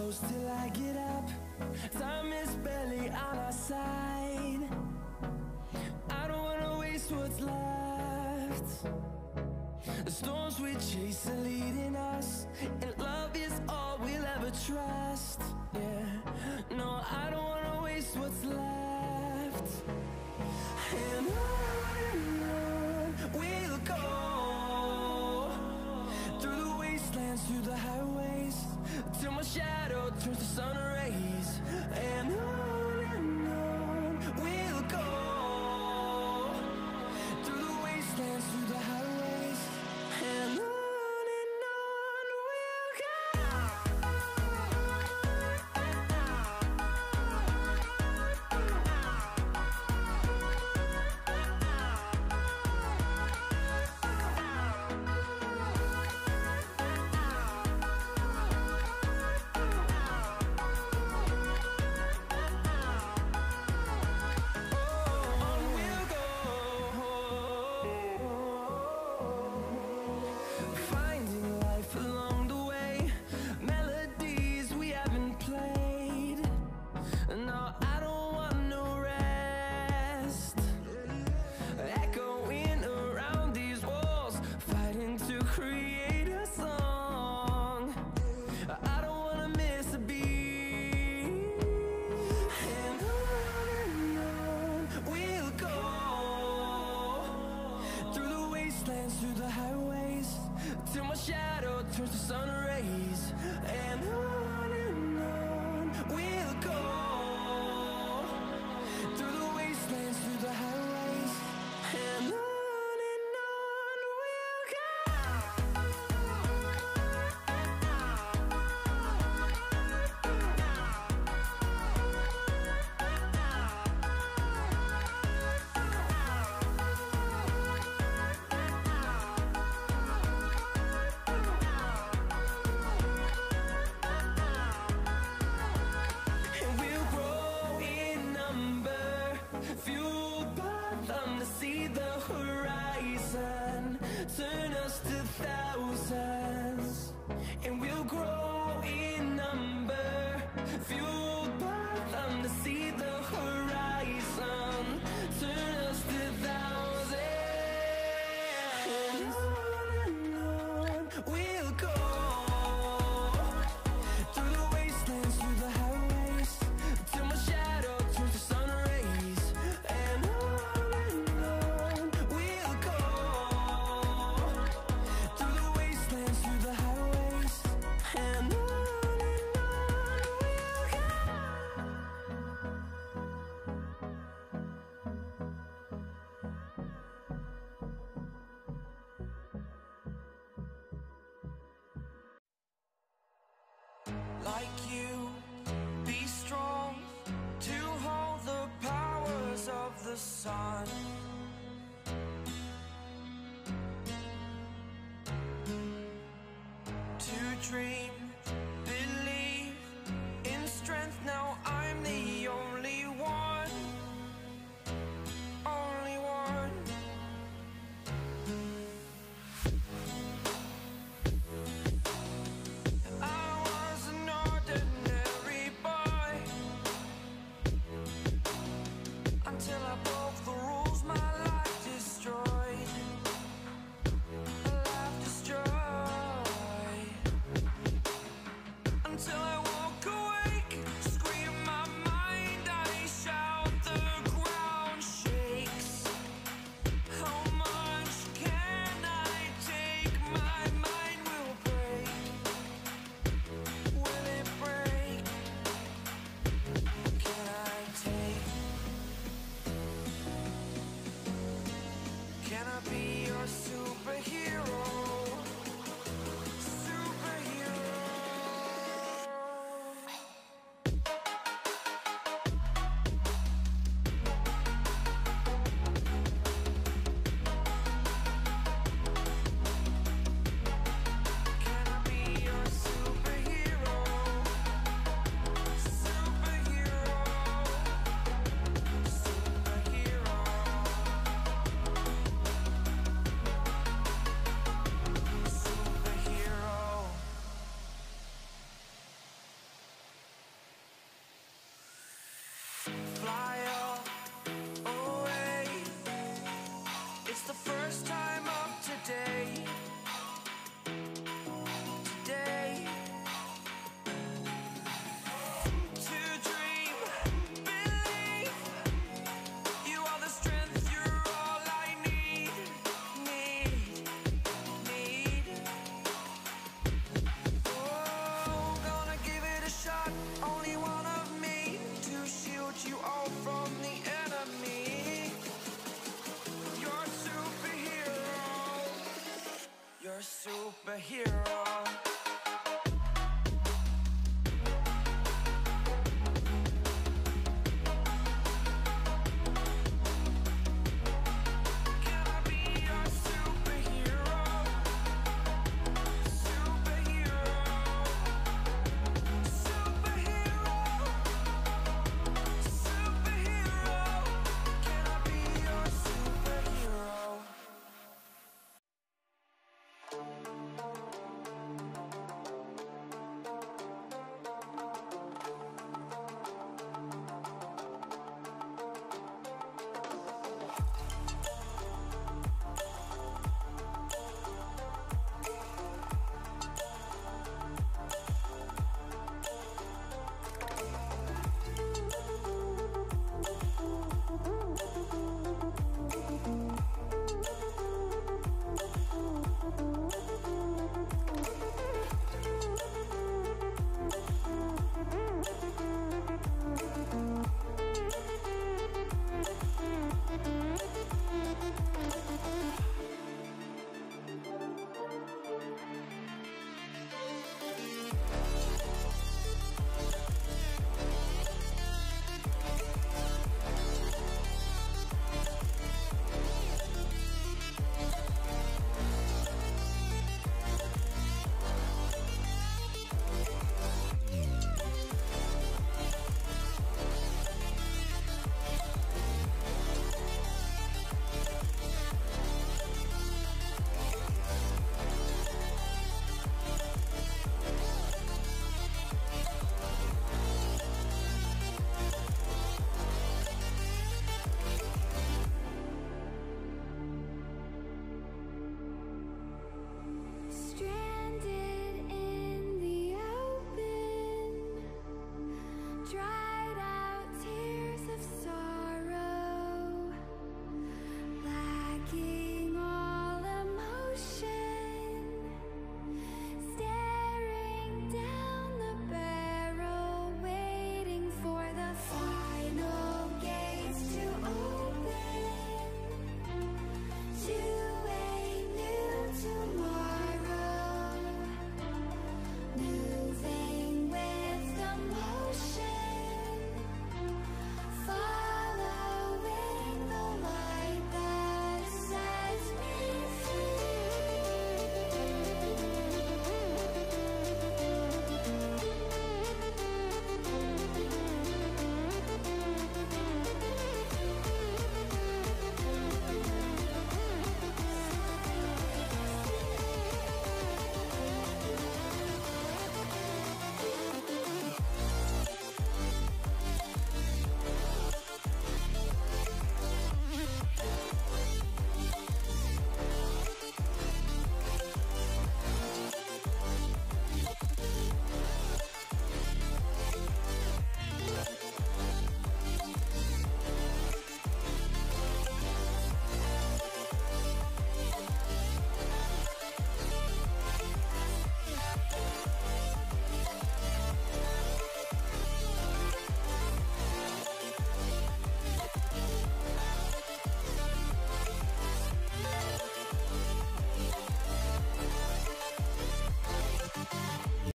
close till I get up. Time is barely on our side. I don't wanna waste what's left. The storms we chase are leading us, and love is all we'll ever trust. Yeah, no, I don't wanna waste what's left. And on we'll go, through the wastelands, through the highways, till my shadow turns to sun rays. And on we'll go, through the wastelands, through the highways, and on we'll go. Through the highways, till my shadow turns to sun rays. And on we'll go, through the wastelands, through the highways, and on we'll go. See the horizon turn us to thousands, and we'll grow in number, fueled by them. To see the horizon turn us to thousands, and on we'll go, through the wastelands, through the highways, till my shadow turns to sun rays. And like you, be strong to hold the powers of the sun. To dream